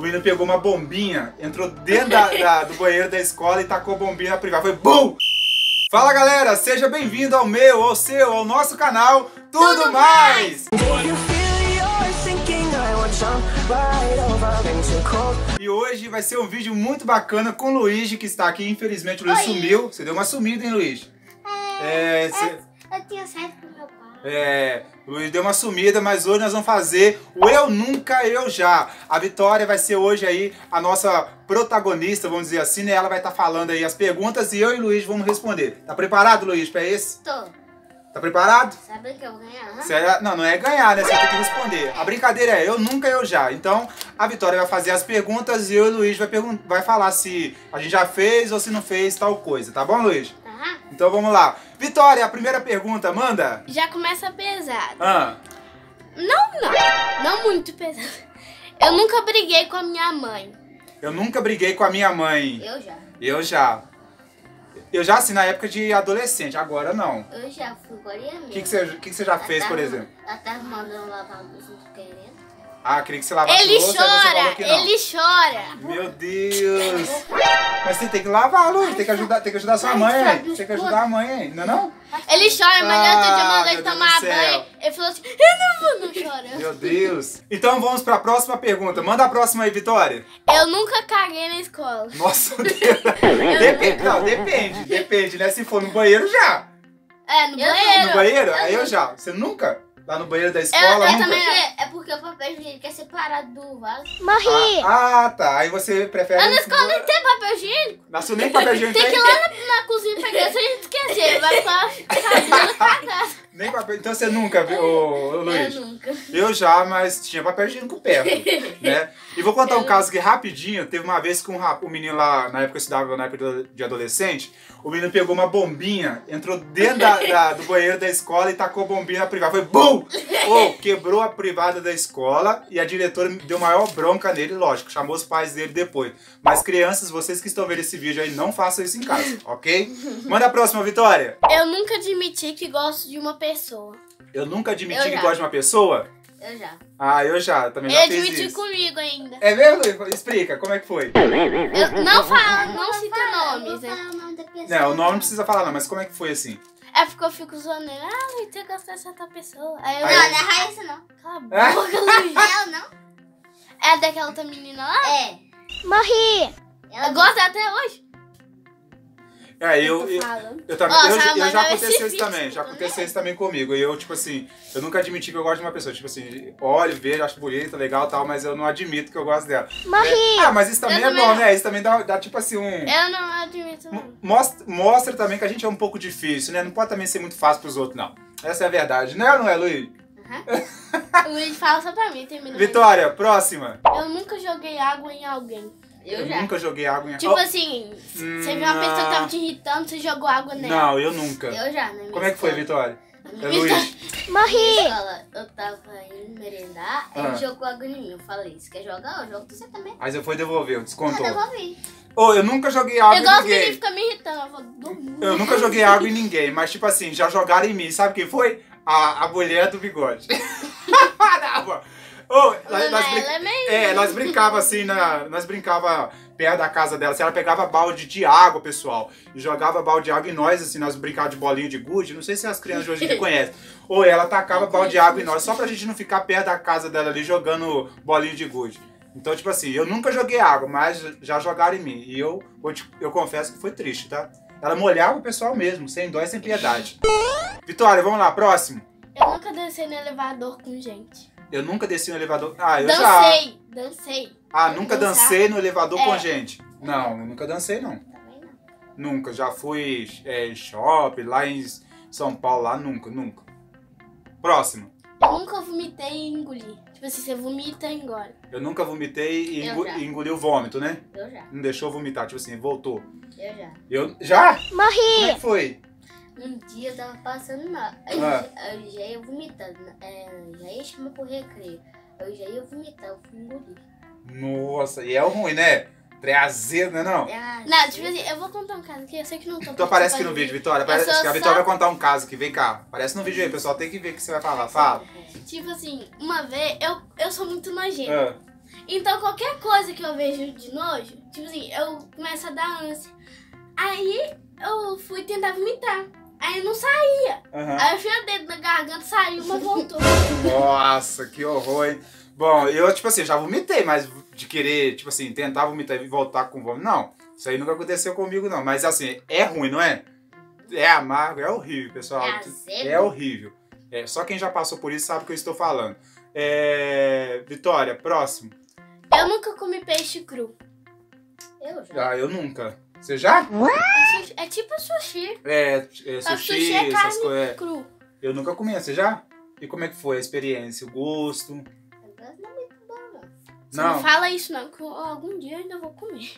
menino pegou uma bombinha, entrou dentro do banheiro da escola e tacou a bombinha na privada. Foi BUM! Fala galera, seja bem-vindo ao meu, ao seu, ao nosso canal Tudo Mais! E hoje vai ser um vídeo muito bacana com o Luigi, que está aqui. Infelizmente o Luigi sumiu. Você deu uma sumida, hein, Luigi? Eu tinha saído com meu pai. O Luigi deu uma sumida, mas hoje nós vamos fazer o Eu Nunca, Eu Já. A Vitória vai ser hoje aí a nossa protagonista, vamos dizer assim, né? Ela vai estar falando aí as perguntas e eu e o Luigi vamos responder. Tá preparado, Luigi, pra esse? Tô. Tá preparado? Sabe que eu vou ganhar? Não é ganhar, né? Você tem que responder. A brincadeira é Eu Nunca, Eu Já. Então, a Vitória vai fazer as perguntas e eu e o Luigi vai falar se a gente já fez ou se não fez tal coisa. Tá bom, Luigi? Aham. Então vamos lá. Vitória, a primeira pergunta, manda. Já começa pesado. Ah. Não muito pesado. Eu nunca briguei com a minha mãe. Eu nunca briguei com a minha mãe. Eu já. Eu já. Eu já, assim, na época de adolescente, agora não. Eu já fui coreana. O que você já fez, por exemplo? Ela tava mandando lavar a louça, não tô querendo. Ah, queria que você lavasse Ele louça, aí você falou que não. ele chora. Meu Deus. Mas você tem que lavar, Luiz. Tem que ajudar sua mãe, hein? Tem que ajudar a mãe, hein? Não é não? Ele chora, mas eu tô mandando meu ele Deus tomar do céu. banho. Ele falou assim, eu não chora. Meu Deus. Então vamos pra próxima pergunta. Manda a próxima aí, Vitória. Eu nunca caguei na escola. Nossa, depende, né? Se for no banheiro, já. No banheiro. No banheiro? Aí eu já. Você nunca? Lá no banheiro da escola, eu nunca? também É porque o papel higiênico é separado do vaso. Morri. Tá. Aí você prefere... Na escola nem tem papel higiênico. Na sua nem papel higiênico Tem que ir lá na cozinha pegar, se a gente esquecer. Vai ficar cagando. Nem papel... Então você nunca viu, Luiz? Eu nunca. Eu já, mas tinha papel higiênico perto, né? E vou contar um caso aqui rapidinho. Teve uma vez que um menino lá, na época eu estudava, na época de adolescente, o menino pegou uma bombinha, entrou dentro do banheiro da escola e tacou a bombinha na privada. Foi BUM! Quebrou a privada da escola e a diretora deu maior bronca nele, lógico, chamou os pais dele depois. Mas crianças, vocês que estão vendo esse vídeo aí, não façam isso em casa, ok? Manda a próxima, Vitória. Eu nunca admiti que gosto de uma pessoa. Eu nunca admiti que gosto de uma pessoa? Eu já. Ah, eu já, também já Ele fiz admitiu isso. comigo ainda. É mesmo? Explica, como é que foi? Eu não cita nomes, Vou né? falar o nome da pessoa. Não, o nome não precisa falar não, mas como é que foi assim? É porque eu fico zoando ele. Ah, Luiz, você gosta dessa outra pessoa. Aí eu... Aí- Não, não é Raíssa, não. Cala a boca, Luiz. Ela não? É daquela outra menina lá? É. Morri. Ela Eu gosto até hoje. Eu também, Ó, eu sabe, já mas aconteceu esse isso também, vídeo já aconteceu isso também comigo. E eu, tipo assim, eu nunca admiti que eu gosto de uma pessoa. Tipo assim, olho, vejo, acho bonita, legal e tal, mas eu não admito que eu gosto dela. Morri. Mas isso também Eu é também bom, não. né? Isso também dá tipo assim Eu não admito, não. Mostra também que a gente é um pouco difícil, né? Não pode também ser muito fácil pros outros, não. Essa é a verdade, né ou não é, Luiz? O Luiz fala só pra mim, termina. Vitória, próxima. Eu nunca joguei água em alguém. Eu já. Nunca joguei água em... Tipo assim, você viu uma pessoa que tava te irritando, você jogou água nela. Não, eu nunca. Eu já, né? Como é que foi, Vitória? É minha Luiz. Morri. escola, eu tava indo merendar, Ah. ele jogou água em mim. Eu falei, você quer jogar? Eu jogo com você também. Aí você foi devolver, Eu descontou. devolvi. Eu nunca joguei água Igual em os meninos ninguém. ficam me irritando. Eu vou dormir. Eu nunca joguei água em ninguém, mas tipo assim, já jogaram em mim. Sabe quem foi? A mulher do bigode. Nós brincava assim, nós brincava perto da casa dela. Se ela pegava balde de água, pessoal, e jogava balde de água em nós, assim, nós brincávamos de bolinho de gude. Não sei se as crianças de hoje em dia conhecem. Ou ela tacava balde de água em nós, só pra gente não ficar perto da casa dela ali jogando bolinho de gude. Então, tipo assim, eu nunca joguei água, mas já jogaram em mim. E eu confesso que foi triste, tá? Ela molhava o pessoal mesmo, sem dó e sem piedade. Vitória, vamos lá, próximo. Eu nunca desci no elevador com gente. Eu nunca desci no elevador. Eu Dancei. já. Nunca dancei no elevador com É. gente. Não, eu nunca dancei, não. Também não. Nunca. Já fui em shopping, lá em São Paulo, lá nunca. Próximo. Eu nunca vomitei e engoli. Tipo assim, você vomita e engole. Eu nunca vomitei e Eu já. engoli o vômito, né? Eu já. Não deixou vomitar, tipo assim, voltou. Eu já. Eu já? Morri. Como é que foi? Um dia eu tava passando mal. Eu já ia vomitando. Já ia chamar pro recreio. Eu já ia vomitar, eu fui engolir. Nossa, e é ruim, né? Trem azedo, né não? Não, tipo assim, eu vou contar um caso aqui, eu sei que não tô Então aparece aqui no participando vídeo, dele. Vitória. Eu Parece sou que a Vitória só- vai contar um caso aqui. Vem cá. Aparece no vídeo aí, pessoal. Tem que ver o que você vai falar. Fala. Tipo assim, uma vez, eu sou muito nojenta. Então qualquer coisa que eu vejo de nojo, tipo assim, eu começo a dar ânsia. Aí eu fui tentar vomitar. Aí não saía. Aí eu enfiei o dedo na garganta, saiu, mas voltou. Nossa, que horror, hein? Bom, eu, tipo assim, já vomitei, mas de querer, tipo assim, tentar vomitar e voltar com vômito, não. Isso aí nunca aconteceu comigo, não. Mas assim, é ruim, não é? É amargo, é horrível, pessoal. É horrível. É, só quem já passou por isso sabe o que eu estou falando. Vitória, próximo. Eu nunca comi peixe cru. Eu já. Ah, eu nunca. Você já? É tipo sushi. Sushi, é essas coisas. Cru. Eu nunca comi, você já? E como é que foi a experiência, o gosto? Não é muito bom, não. Você não fala isso não, que algum dia eu ainda vou comer.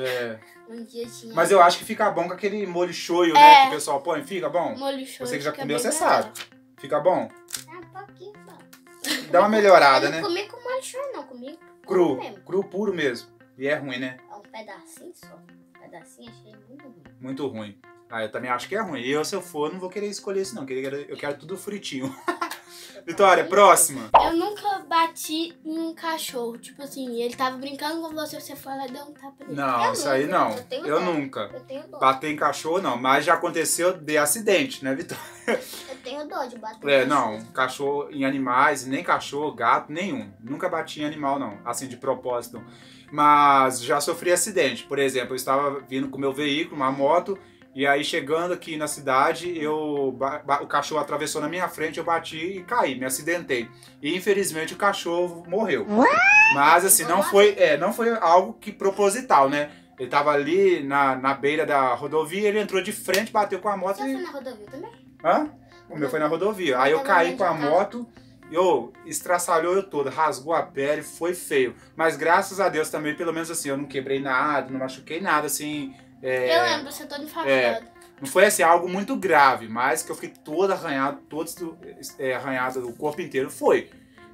Um dia tinha... Mas eu acho que fica bom com aquele molho shoyu, né? Que o pessoal põe. Fica bom? Molho shoyu. Você que já comeu, você melhor. sabe. Fica bom? Um pouquinho bom. Dá uma melhorada, Eu né? não comi com molho shoyu, não. Comi Cru. mesmo. Cru puro mesmo. E é ruim, né? É um pedacinho só. Um pedacinho achei muito ruim. Muito ruim. Ah, eu também acho que é ruim. E eu, se eu for, não vou querer escolher isso, não. Eu quero tudo fritinho. Vitória, próxima. Eu nunca bati num cachorro. Tipo assim, ele tava brincando com você foi lá e deu um tapa nele. Não, isso aí não. Eu dó. nunca. Eu tenho dó. Bater em cachorro, não. Mas já aconteceu de acidente, né, Vitória? Eu tenho dó de bater. Não. Cachorro em animais, nem cachorro, gato, nenhum. Nunca bati em animal, não. Assim, de propósito. Mas já sofri acidente. Por exemplo, eu estava vindo com o meu veículo, uma moto, e aí chegando aqui na cidade, o cachorro atravessou na minha frente, eu bati e caí, me acidentei. E infelizmente o cachorro morreu. Mas assim, não foi algo que proposital, né? Ele tava ali na beira da rodovia, ele entrou de frente, bateu com a moto Você foi na rodovia também? Hã? O meu foi na rodovia. Aí eu caí com a moto, estraçalhou eu toda, rasgou a pele, foi feio. Mas graças a Deus também, pelo menos assim, eu não quebrei nada, não machuquei nada, assim... Eu lembro, você todo enfaixado. Não foi assim, algo muito grave, mas que eu fiquei todo arranhado, arranhado o corpo inteiro, foi.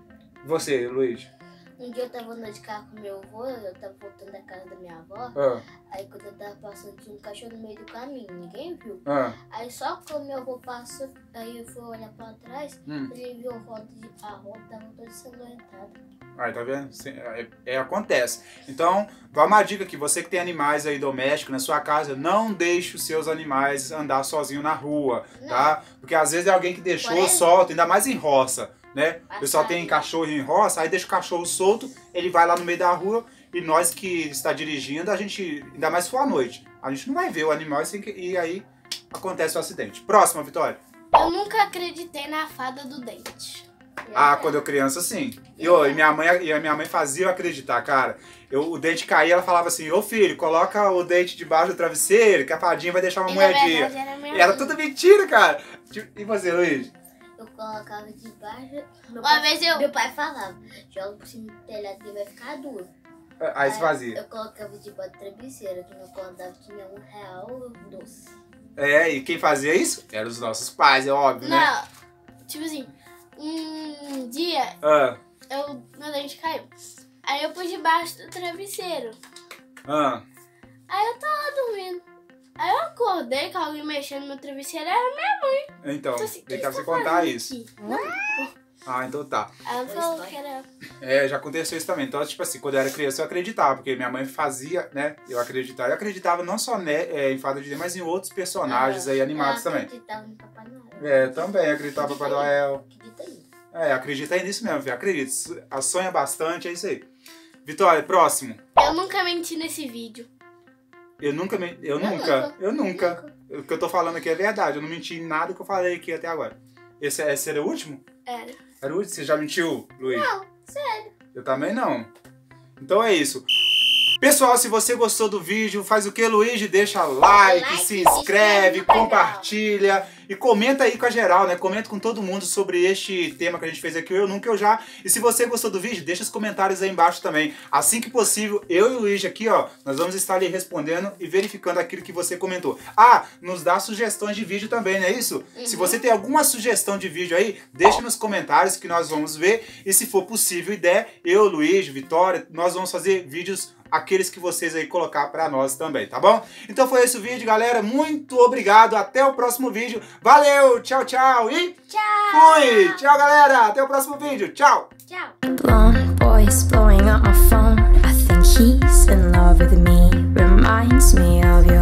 Você, Luiz? Um dia eu tava andando de carro com meu avô, eu tava voltando da casa da minha avó. Aí quando eu tava passando, tinha um cachorro no meio do caminho, ninguém viu. Aí só quando meu avô passou, aí eu fui olhar pra trás, ele viu a roda tava toda ensanguentada. Aí, tá vendo? Acontece. Então, vai uma dica aqui, você que tem animais aí domésticos na sua casa, não deixe os seus animais andar sozinho na rua, tá? Porque às vezes é alguém que deixou solto, ainda mais em roça, né? O pessoal tem cachorro em roça, aí deixa o cachorro solto, ele vai lá no meio da rua e nós que está dirigindo, a gente, ainda mais se for à noite, a gente não vai ver o animal e aí acontece o acidente. Próxima, Vitória. Eu nunca acreditei na fada do dente. Quando eu criança, sim. E a minha mãe fazia eu acreditar, cara. O dente caía, ela falava assim, ô filho, coloca o dente debaixo do travesseiro, que a fadinha vai deixar uma moedinha. Era tudo mentira, cara. E você, Luiz? Eu colocava debaixo. Meu pai falava, joga por cima do telhado que vai ficar duro. Aí você fazia. Eu colocava debaixo do travesseiro, que no acordava tinha R$1 doce. E quem fazia isso? Eram os nossos pais, é óbvio, né? Não, tipo assim, um dia meu dente caiu. Aí eu pus debaixo do travesseiro. Aí eu tava dormindo. Aí eu acordei com alguém mexendo no meu travesseiro, era minha mãe. Então, assim, tem que você contar isso. Então tá. Ela falou que era... já aconteceu isso também. Então, tipo assim, quando eu era criança eu acreditava, porque minha mãe fazia, né, eu acreditava. Eu acreditava não só em Fada de Dente, mas em outros personagens aí animados também. Eu acreditava no Papai Noel. Eu também acreditava no Papai Noel. Acredita aí nisso mesmo, filho. Acredita. Sonha bastante, é isso aí. Vitória, próximo. Eu nunca menti nesse vídeo. Eu nunca. O que eu tô falando aqui é verdade. Eu não menti em nada que eu falei aqui até agora. Esse era o último? Era. Era o último? Você já mentiu, Luiz? Não, sério. Eu também não. Então é isso. Pessoal, se você gostou do vídeo, faz o que, Luiz? Deixa like, se inscreve, compartilha e comenta aí com a geral, né? Comenta com todo mundo sobre este tema que a gente fez aqui, Eu Nunca, Eu Já. E se você gostou do vídeo, deixa os comentários aí embaixo também. Assim que possível, eu e o Luiz aqui, nós vamos estar ali respondendo e verificando aquilo que você comentou. Nos dá sugestões de vídeo também, não é isso? Se você tem alguma sugestão de vídeo aí, deixa nos comentários que nós vamos ver. E se for possível e der, eu, Luiz, Vitória, nós vamos fazer vídeos aqueles que vocês aí colocar pra nós também, tá bom? Então foi esse o vídeo, galera. Muito obrigado. Até o próximo vídeo. Valeu, tchau, tchau e tchau. Fui! Tchau, galera. Até o próximo vídeo. Tchau. Tchau. Blonde boys blowing up my phone. I think he's in love with me. Reminds me of your